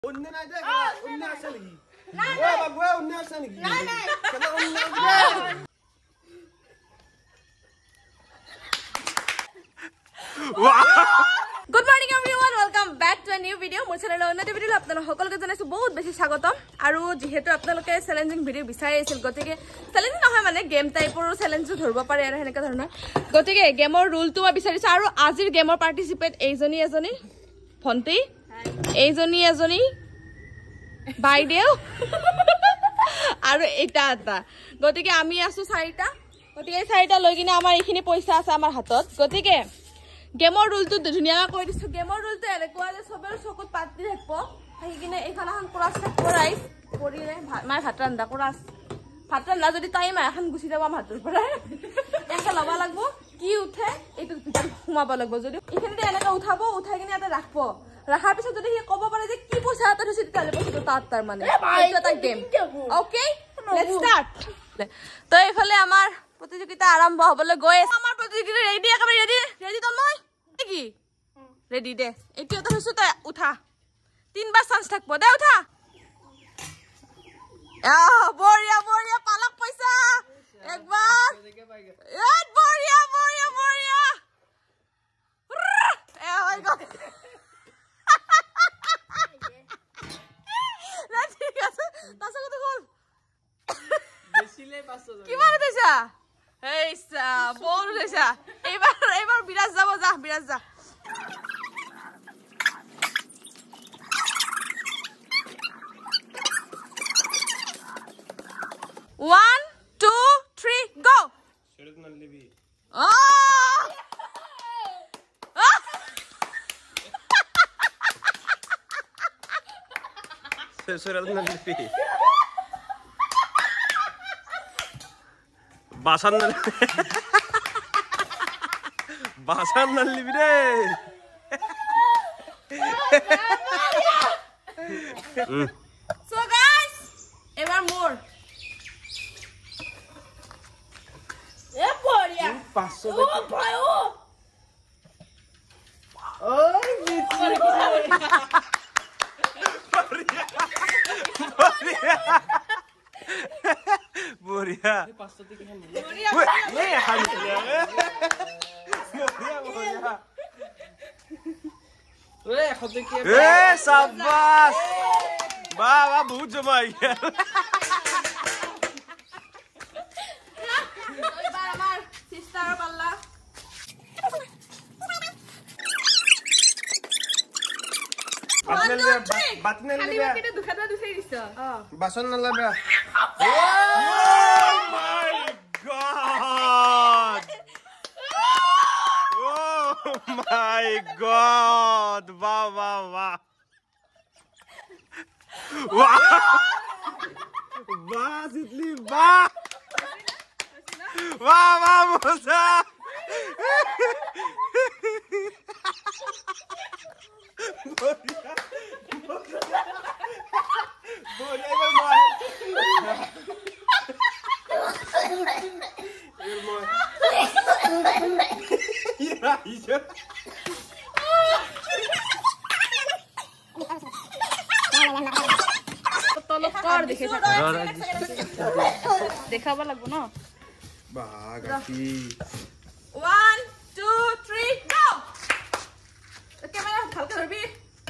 অন্য নাই দে অন্য আছে নেকি ও বাবু অন্য আছে নেকি নাই নাই কেন অন্য নাই Good morning everyone, welcome back to a new video. মোৰ চেনেলৰ অন্যটো ভিডিঅ আপোনালোক সকলোকে জনাইছো বহুত বেছি স্বাগতম আৰু যেহেতু আপোনালোকে চ্যালেঞ্জিং ভিডিঅ বিচাৰি আছিল গতিকে চ্যালেঞ্জ নহয় মানে গেম টাইপৰ চ্যালেঞ্জ ধৰিব পাৰে আৰু হেনেকা ধৰণৰ গতিকে গেমৰ ৰুলটো মই বিচাৰিছো আৰু আজিৰ গেমৰ পাৰ্টিসিপেট এইজনী ভন্টি এইজনী বাইদেউ আৰু এটা গতিকে আমি আছো চাৰিটা গতিকে চাৰিটা লৈ কিনে আমাৰ এইখিনি পইচা আছে আমাৰ হাতত গতিকে গেমৰ ৰুলটো ধুনিয়া কৈ দিছো গেমৰ ৰুলটো এনেকুৱা যে সবৰ চকুত পাতি থাকিব আহি কিনে এইখানাখন ক্ৰাছ কৰাই কৰিলে মাই ভাত ৰান্ধা ক্ৰাছ ভাত ৰান্ধা যদি টাইম এখন গুছি যাব ভাতৰ পৰা এনেকে লবা লাগব কি উঠে এইটো ভিতৰত সোমাব লাগব যদি এইখিনিতে এনেকে উঠাব উঠাই কিনে এটা ৰাখব ৰাখাৰ পিছত যদি সি ক'ব পাৰে যে কি পইচা এটা থৈছে তেতিয়ালে পইচাটো তাৰ মানে এইটো এটা গেম ওকে লেটস ষ্টাৰ্ট তো এইফালে আমাৰ প্ৰতিযোগিতা আৰম্ভ হ'বলৈ গৈ আছে আমাৰ প্ৰতিযোগিতা ৰেডি একেবাৰে ৰেডি তো মই কি ৰেডি দে এইটো এটা হৈছে তই উঠা তিনবাৰ চান্স থাকব দে উঠা বঢ়িয়া বঢ়িয়া পালক পইচা একবাৰ বঢ়িয়া বঢ়িয়া বঢ়িয়া হৈ গ'ল ঠিক আছে তাৰপিছত গ'ল কিমান উঠাইছা এইছা বল উঠাইছা এইবাৰ বিৰাজ যাব যা বিৰাজ যা One, two, three, go! Basan nallibi de. So guys, ever more. Passo Oh, boy, oh. Boria. शाबाश वाह वाह बहुत जमा गया বাসন নালাবে Oh my god Oh my god wow wow wow wow वाह सिद्धि वाह वाह वाह मोसा দেখাব লাগব ন বাগাতি 1 2 3 go ক্যামেরা ভালকে ধরবি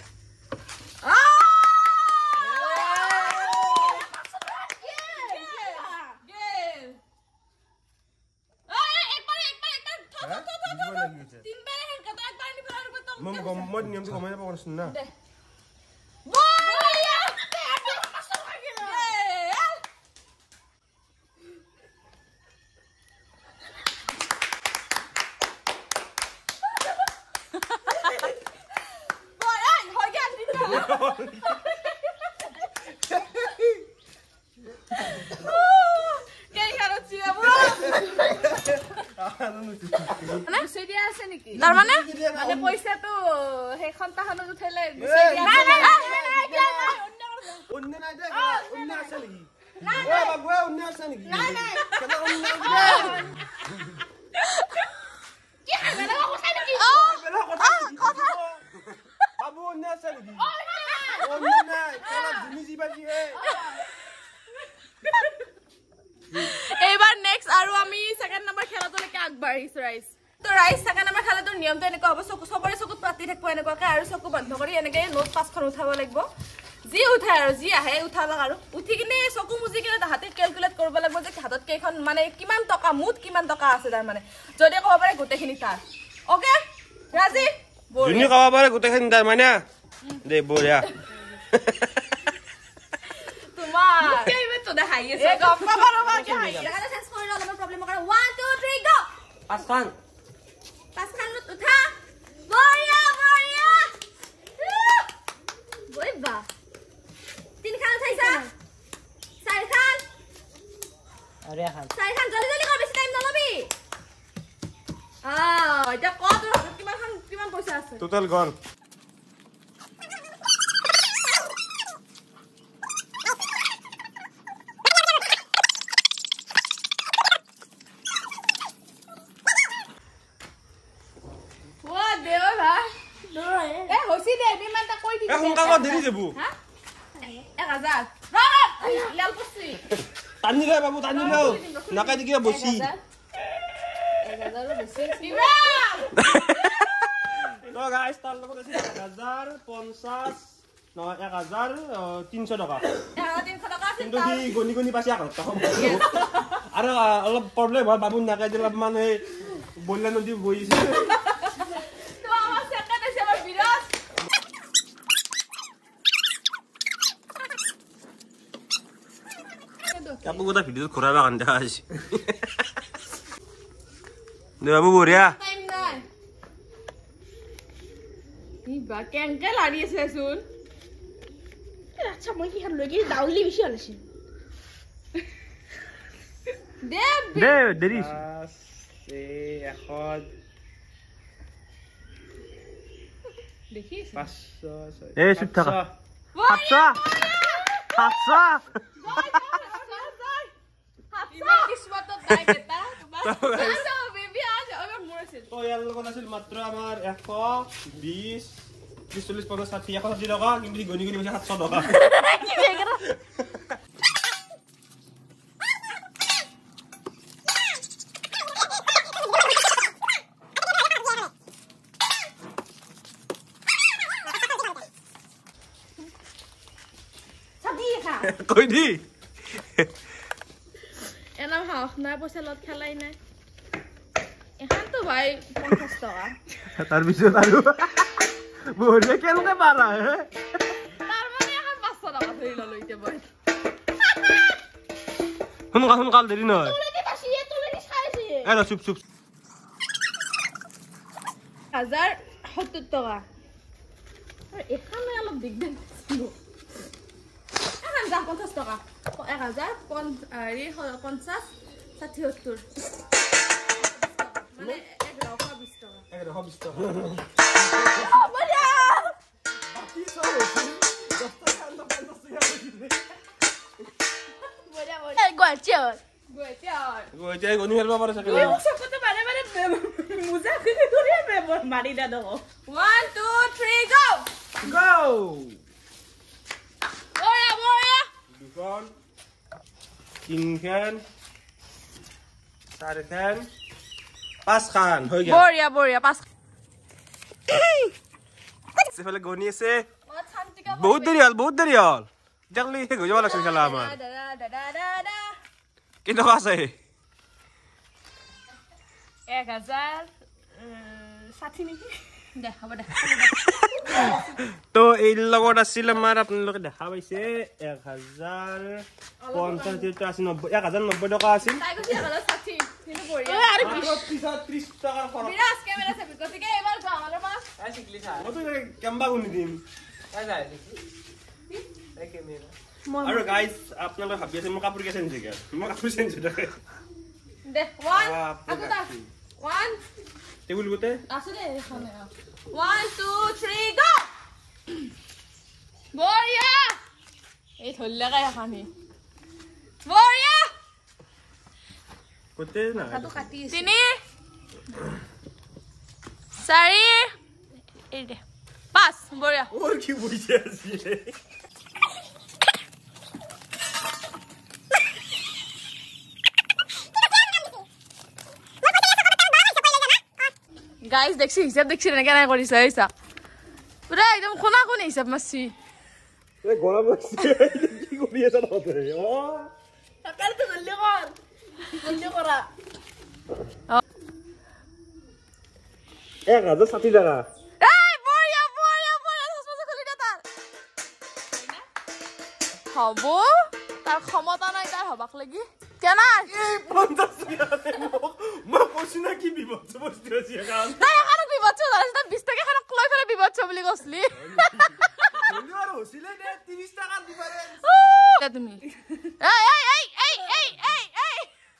Mau niam tu kemana pak Rasuna? তার মানে মানে পয়সা তো হেখন তাহলে উঠাইলে অন্য নাই দে অন্য আছে নাকি ও বাবু অন্য আছে নাকি নাই নাই কেন অন্য কি বেলা কথা নাকি বেলা কথা বাবু অন্য আছে নাকি এইবাৰ নেক্সট আৰু আমি সেকেন্ড নম্বৰ খেলাটোলৈকে আগবাঢ়িছো ৰাইজ তো ৰাইজ সেকেন্ড নম্বৰ খেলাটোৰ নিয়মটো এনেকুৱা হ'ব চবৰে চকুত পাতি থাকিব এনেকুৱাকে আৰু চকু বন্ধ কৰি এনেকৈ নোট পাঁচখন উঠাব লাগিব যি উঠায় আৰু যি আহে উঠালক আৰু উঠি কিনে চকু মুজি কিনে হাতে কেলকুলেট কৰিব লাগিব যে হাতত কেইখন মানে কিমান টকা মুঠ কিমান টকা আছে তাৰ মানে যদি ক'ব পাৰে গোটেইখিনি তাৰ ওকে ৰাজি যোনি ক'ব পাৰে গোটেইখিনি তাৰ মানে দে বঢ়িয়া তোমাৰ কেইবাৰ তো দেখাই আছে গম পাবা ৰবা কি হয় দেখালে চেঞ্জ কৰি লও অলপ প্ৰবলেম কৰে 1 2 3 গো পাঁচখান উঠা বঢ়িয়া বঢ়িয়া বইবা তিনখান উঠাইছা চাৰিখান আৰে খান চাৰিখান জলদি জলদি কৰ বেছি টাইম নলবি এটা কত কিমান পইচা আছে টোটাল গন দেৰি যাব টানি রে বাবু টানি লো নাকাই দি কিবা বসি 1000 বেছি তো গাইস তার লগত আছে 1050 নহয় 1300 টাকা 1300 টাকা আছে কিন্তু কি গনি গনি পাছি আক আৰু অলপ প্ৰবলেম হয় বাবু নাকাই দিলা মানে বললা নদী বইছে তো আমার সেকেন্ড আছে আমার বিরাজ আপু গোটা ভিডিও খৰাবা কান দেখা আছে দে বাবু বঢ়িয়া টাইম নাই ই বা কেনকে লাগি আছে শুন আচ্ছা মই কি হাত লাগি দাউলি বেশি হলছে দে দেৰি এ এখন দেখিস 500 এই চুপ থাকা 700 কিসমত গাই বেটা তোমার আচ্ছা বেবি আজ আমার মরছিল তো ইয়াৰ লগত আছিল মাত্ৰ আমাৰ 120 40 50 60 160 টকা কিন্তু গনি গনি পইচা 700 টকা কি বেগরা কই দি এনাম হাফ না পয়সা লত খেলাই নাই এখন তো ভাই 50 টাকা তাৰ পিছত আৰু বঢ়িয়া কেলকে পাৰা হে তার মানে এখন 500 টাকা ধৰি ললো ইতে বই সোনকাল দেৰি নহয় তুলে দি খাইছি এ চুপ 1070 টাকা আর এখানে অলপ দিগদার ছিল এখন যা 50 টাকা 1050 60 70 মানে 120 টাকা 120 টাকা বড়িয়া বাকি সব 10 টাকা 50 টাকা বড়িয়া বড়িয়া গোয়াচর গোয়াচর গনি হেলবা পারে সাকে ওই সবতে বারে বারে মুজা করে মেমর মারি দা দাও 1 2 3 গো গো বড়িয়া দুখন তিনখান চাৰিখান পাঁচখান হৈ গেল বড়িয়া পাঁচ সেফালে গনি আছে বহুত দেৰি হল জাকলি হে গজবা লাগছে খেলা আমাৰ কি টকা আছে 1060 নেকি দে হ'ব দে তো এই লগত আছিল আমাৰ আপোনালোকে দেখা পাইছে 1050 যেটা আছে 1090 টকা আছিল তাই কৈছে 1060 কিন্তু বড়িয়া আৰু 30 টকা ফৰক বিৰাজ ক্যামেৰা চাবি গতিকে এবাৰ যাও আমাৰ পাস আই শিকলি ছাৰ মতো কেম্বা গুনি দিম আই যায় এই কেমেৰা আৰু গাইস আপোনালোকে ভাবি আছে মই কাপোৰ কেছেন জিগে মই কাপোৰ চেঞ্জ হৈ দে 1 আগটা 1 টেবুল গুতে আছে দে এখানে 1 2 3 গো বড়িয়া এই ধরলে গায় এখানে বড়িয়া কোতে না কাটো কাটি আছে 3 4 এই দে 5 বাস বঢ়িয়া ওর কি বুঝে আছে গাইস দেখছি হিসাব দেখছি না কেন করিস এইসা পুরা একদম কোনা কোন হিসাব মারছি এ গলা বসছে কি করি এটা হতে ও সকালে তো জলদি কর জলদি করা 1060 টাকা এই বঢ়িয়া বঢ়িয়া বঢ়িয়া সসপসে খুলি দে তার হব তার ক্ষমতা নাই তার হবাক লাগি কেন এই 50 টাকা মই কইছি না কি বিপদ বস্তু আছে এখন তাই এখন বিবচ্চ জানিস না 20 টাকা এখন ক্লয় ফেলে বিবচ্চ বলি কসলি বলি আর হইছিলে নে 30 টাকা দিবারে তুমি এই এই এই এই এই এই এই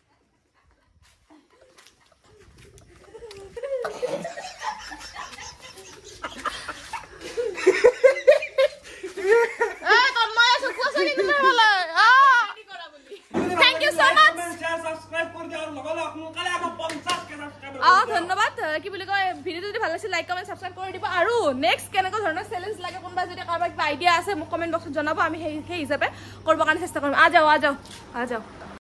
ধন্যবাদ কি বুলি কয় ভিডিওটো যদি ভাল লাগিছে লাইক কমেন্ট সাবস্ক্রাইব কৰি দিব আৰু নেক্সট কেনেকুৱা ধৰণৰ চ্যালেঞ্জ লাগে কোনবা যদি কাৰোবাৰ কিবা আইডিয়া আছে মোক কমেন্ট বক্সত জনাব আমি সেই হিচাপে কৰিব কাৰণে চেষ্টা কৰিম আ যাও